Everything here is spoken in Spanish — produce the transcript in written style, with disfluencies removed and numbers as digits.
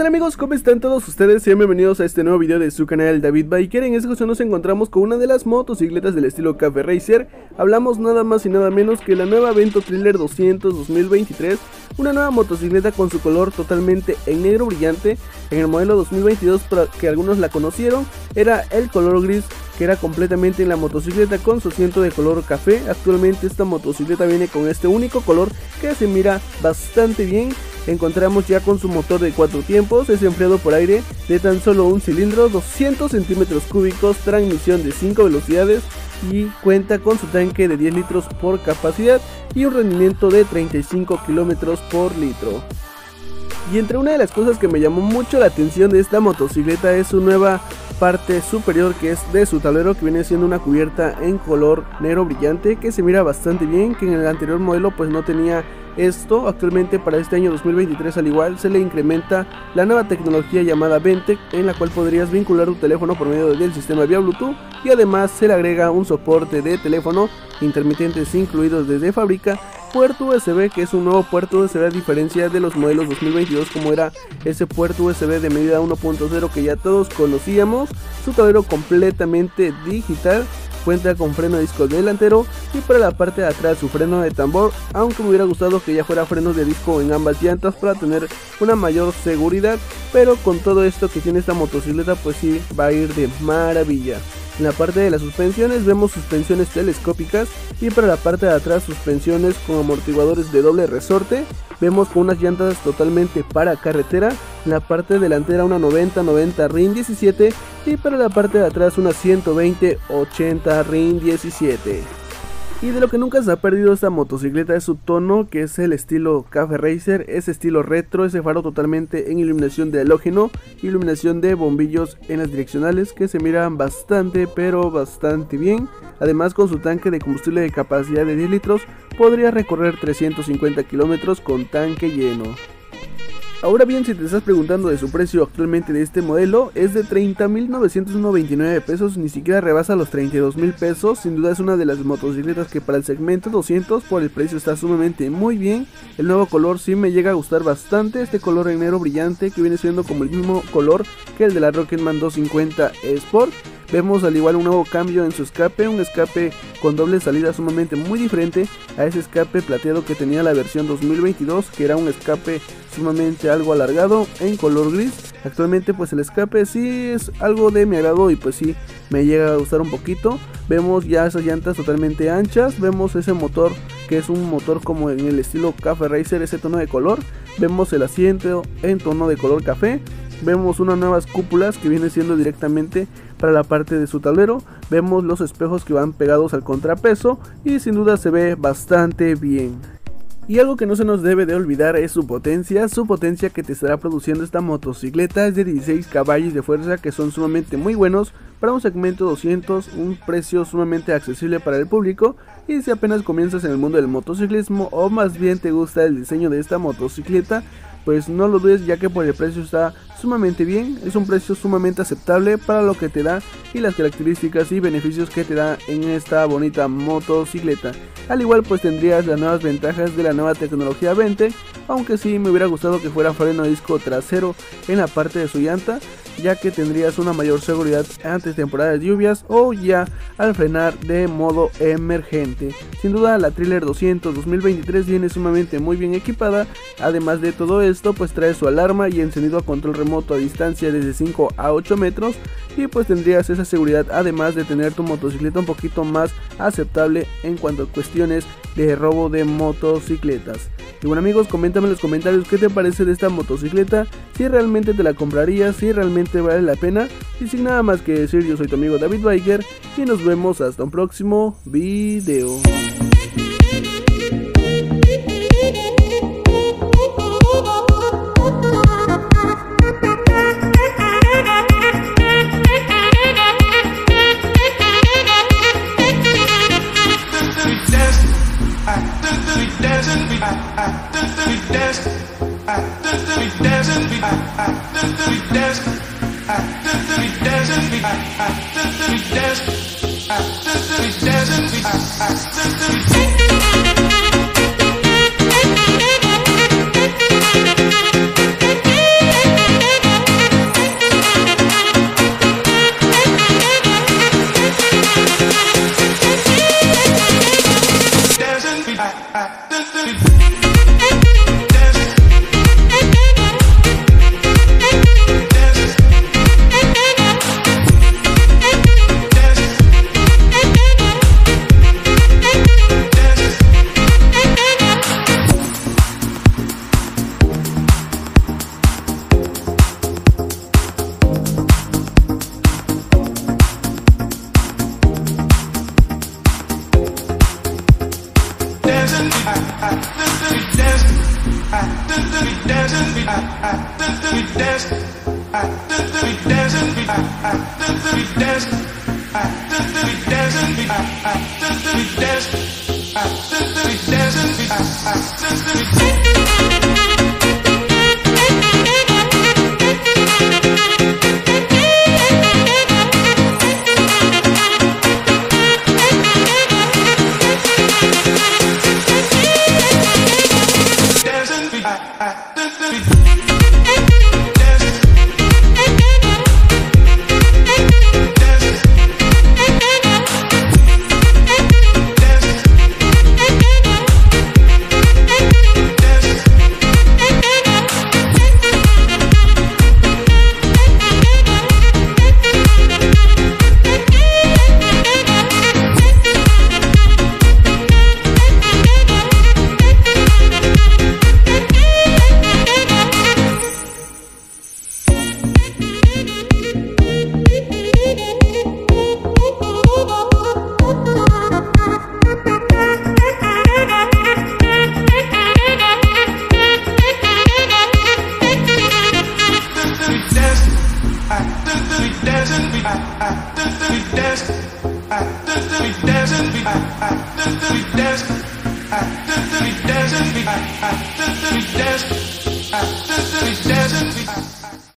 tal amigos? ¿Cómo están todos ustedes? Sean bienvenidos a este nuevo video de su canal David Biker. En esta ocasión nos encontramos con una de las motocicletas del estilo Cafe Racer. Hablamos nada más y nada menos que la nueva Vento Thriller 200 2023. Una nueva motocicleta con su color totalmente en negro brillante. En el modelo 2022, para que algunos la conocieron, era el color gris, que era completamente en la motocicleta con su asiento de color café. Actualmente esta motocicleta viene con este único color que se mira bastante bien. Encontramos ya con su motor de 4 tiempos, es enfriado por aire de tan solo un cilindro, 200 centímetros cúbicos, transmisión de 5 velocidades y cuenta con su tanque de 10 litros por capacidad y un rendimiento de 35 kilómetros por litro. Y entre una de las cosas que me llamó mucho la atención de esta motocicleta es su nueva parte superior, que es de su tablero, que viene siendo una cubierta en color negro brillante que se mira bastante bien, que en el anterior modelo pues no tenía esto. Actualmente para este año 2023 al igual se le incrementa la nueva tecnología llamada Ventec, en la cual podrías vincular tu teléfono por medio del sistema vía Bluetooth, y además se le agrega un soporte de teléfono intermitentes incluidos desde fábrica, puerto USB, que es un nuevo puerto USB a diferencia de los modelos 2022 como era ese puerto USB de medida 1.0 que ya todos conocíamos. Su tablero completamente digital, cuenta con freno de disco delantero y para la parte de atrás su freno de tambor, aunque me hubiera gustado que ya fuera frenos de disco en ambas llantas para tener una mayor seguridad, pero con todo esto que tiene esta motocicleta pues sí va a ir de maravilla. En la parte de las suspensiones vemos suspensiones telescópicas y para la parte de atrás suspensiones con amortiguadores de doble resorte. Vemos con unas llantas totalmente para carretera, en la parte delantera una 90-90 RIN 17 y para la parte de atrás una 120-80 RIN 17. Y de lo que nunca se ha perdido esta motocicleta es su tono, que es el estilo Cafe Racer, ese estilo retro, ese faro totalmente en iluminación de halógeno, iluminación de bombillos en las direccionales que se miran bastante pero bastante bien. Además, con su tanque de combustible de capacidad de 10 litros podría recorrer 350 kilómetros con tanque lleno. Ahora bien, si te estás preguntando de su precio actualmente de este modelo, es de 30.999 pesos, ni siquiera rebasa los 32.000 pesos. Sin duda es una de las motocicletas que para el segmento 200 por el precio está sumamente muy bien. El nuevo color sí me llega a gustar bastante, este color en negro brillante que viene siendo como el mismo color que el de la Rocketman 250 Sport. Vemos al igual un nuevo cambio en su escape, un escape con doble salida sumamente muy diferente a ese escape plateado que tenía la versión 2022, que era un escape sumamente algo alargado en color gris. Actualmente pues el escape sí es algo de mi agrado y pues sí me llega a gustar un poquito. Vemos ya esas llantas totalmente anchas, vemos ese motor que es un motor como en el estilo Cafe Racer, ese tono de color. Vemos el asiento en tono de color café. Vemos unas nuevas cúpulas que viene siendo directamente para la parte de su tablero. Vemos los espejos que van pegados al contrapeso y sin duda se ve bastante bien. Y algo que no se nos debe de olvidar es su potencia que te estará produciendo esta motocicleta es de 16 caballos de fuerza, que son sumamente muy buenos para un segmento 200, un precio sumamente accesible para el público. Y si apenas comienzas en el mundo del motociclismo o más bien te gusta el diseño de esta motocicleta, pues no lo dudes, ya que por el precio está sumamente bien, es un precio sumamente aceptable para lo que te da y las características y beneficios que te da en esta bonita motocicleta. Al igual pues tendrías las nuevas ventajas de la nueva tecnología Ventec, aunque sí me hubiera gustado que fuera freno de disco trasero en la parte de su llanta, ya que tendrías una mayor seguridad ante temporadas de lluvias o ya al frenar de modo emergente. Sin duda la Thriller 200 2023 viene sumamente muy bien equipada. Además de todo esto pues trae su alarma y encendido a control remoto a distancia desde 5 a 8 metros y pues tendrías esa seguridad, además de tener tu motocicleta un poquito más aceptable en cuanto a cuestiones de robo de motocicletas. Y bueno amigos, coméntame en los comentarios qué te parece de esta motocicleta, si realmente te la comprarías, si realmente vale la pena. Y sin nada más que decir, yo soy tu amigo David Biker y nos vemos hasta un próximo video. We dance.